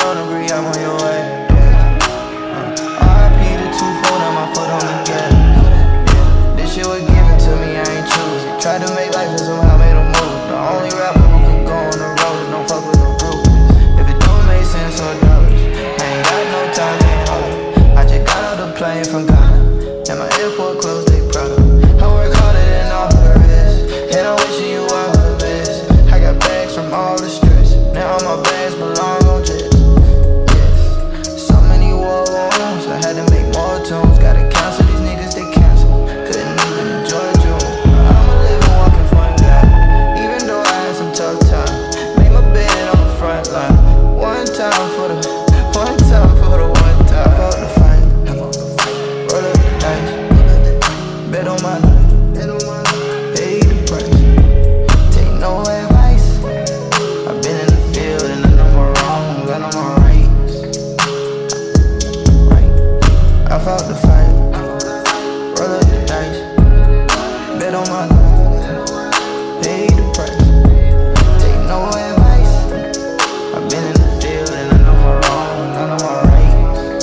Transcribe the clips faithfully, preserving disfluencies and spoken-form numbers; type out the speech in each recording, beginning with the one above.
don't agree, I'm on your way. Yeah. uh, R I P the two four, now my foot on the gas. Yeah. This shit was given to me, I ain't choose it. Tried to make life and somehow made a move. The only rapper who can go on the road is don't fuck with no groupies. If it don't make sense or dollars, I ain't got no time, ain't hard. I just got out the plane from Ghana, and my airport clothes, they proud of. I work harder than all the rest, and I'm wishing you all the best. I got bags from all the stress, now all my bags belong on jets. Yes, so many war wounds, I had to make more tunes. Gotta cancel these niggas, they cancel. Couldn't even enjoy June. I'm a living, walking fun guy, even though I had some tough times. Made my bed on the front line. One time for the, one time for the one time. Fought the fight, roll up the dice, bet on my life, pay the price. Take no advice. I've been in the field and I know my wrongs, I know my rights. Right, I fought the fight, roll up the dice, bet on my life, pay the price. Take no advice. I've been in the field and I know my wrongs, I know my rights.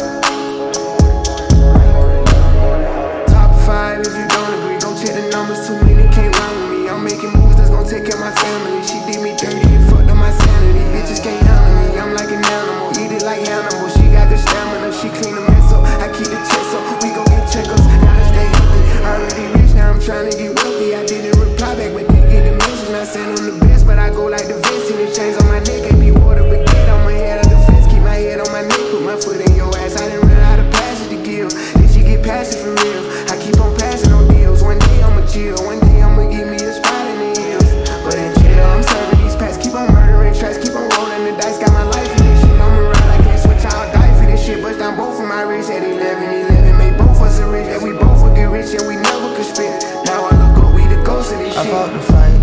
Top five, if you don't agree, go check the numbers. Too many can't run with me. I'm making moves that's gonna take care of my family. She did me dirty and fucked up my sanity. Bitches can't handle me, I'm like an animal, eat it like Hannibal. She got the stamina, she clean the mess up. I keep the chest up, we gon' get checkers. Gotta stay healthy, already rich, now I'm trying to get wealthy. I didn't reply back, but did get the mention. I said I'm the best, but I go like the Vince. And the chains on my neck, ain't be water, but get on my head of the fence. Keep my head on my neck, put my foot in your ass. I didn't run out of passes to give, then she get past it for real. I keep on passing on deals, one day I'ma chill, one day I'ma give me a spot in the hills. But in jail, I'm serving these packs, keep on murdering tracks, keep on rolling the dice. Got my life in this shit, I'ma ride, I can't switch, I'll die for this shit. Bust down both of my wrists at eleven eleven, made both us a rich, that we both would get rich and we never could spit. Now I look up, we the ghost of this I shit. fought the fight,